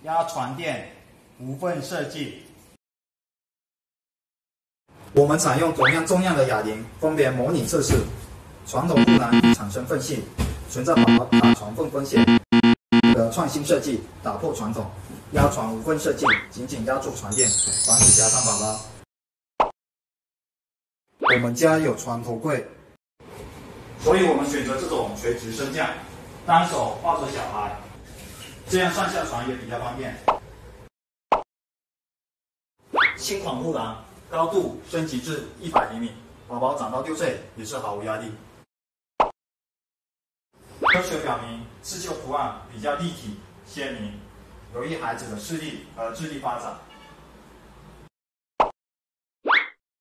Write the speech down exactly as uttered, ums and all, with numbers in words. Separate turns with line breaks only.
压床垫无缝设计。
我们采用同样重量的哑铃，分别模拟测试床头护栏产生缝隙，存在宝宝打床缝风险的创新设计，打破传统压床无缝设计，紧紧压住床垫，防止夹伤宝宝。我们家有床头柜，
所以我们选择这种垂直升降，单手抱着小孩，这样上下床也比较方便。轻缓护栏高度升级至一百厘米，宝宝长到六岁也是毫无压力。科学表明，刺绣图案比较立体鲜明，有益孩子的视力和智力发展。